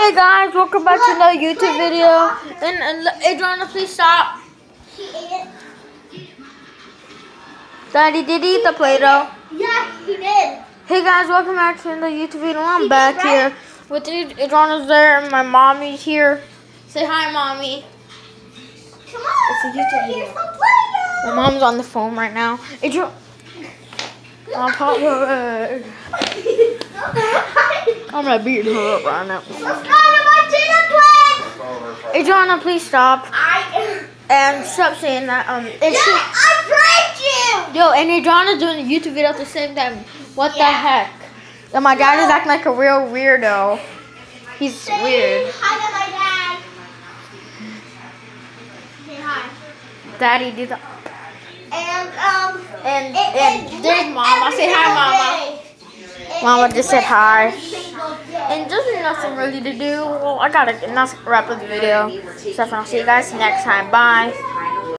Hey guys, welcome back to another YouTube video. And Adriana, please stop. He ate it. Daddy, did he eat the Play-Doh? Yeah, he did. Hey guys, welcome back to another YouTube video. I'm back here with Adriana's there and my mommy's here. Say hi, mommy. Come on, It's a YouTube video. here's some Play-Doh. My mom's on the phone right now. Adriana, I'm gonna beat her up right now. Subscribe to my channel, please. Adriana, please stop. And stop saying that. I pranked you. Yo, and Adriana's doing a YouTube video at the same time. What the heck? And my dad is acting like a real weirdo. He's weird. Hi to my dad. Say hi. Daddy did that. And there's Mama. Say hi, Mama. Mama just said hi. And there's nothing really to do. Well, I gotta wrap up the video. So I'll see you guys next time. Bye.